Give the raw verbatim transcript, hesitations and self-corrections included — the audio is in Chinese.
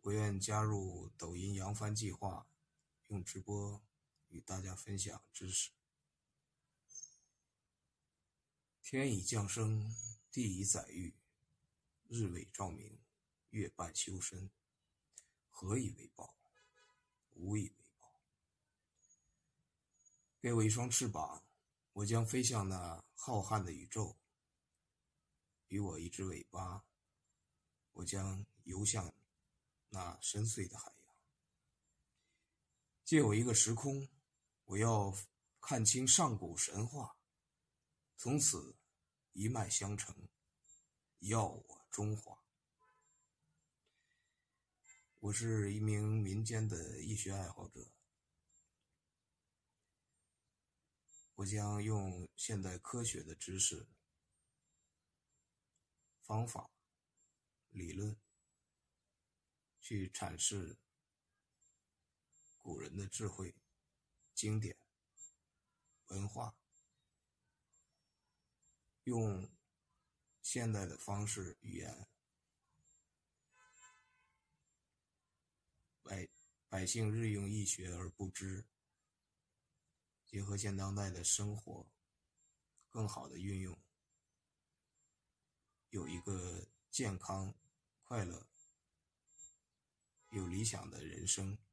我愿加入抖音扬帆计划，用直播与大家分享知识。天已降生，地已载誉，日为照明，月半修身。何以为报？无以为报。给我一双翅膀，我将飞向那浩瀚的宇宙；与我一只尾巴，我将游向那深邃的海洋。借我一个时空，我要看清上古神话，从此一脉相承，耀我中华。我是一名民间的医学爱好者，我将用现代科学的知识、方法、理论去阐释古人的智慧、经典、文化，用现代的方式、语言，百百姓日用易学而不知，结合现当代的生活，更好的运用，有一个健康、快乐、有理想的人生。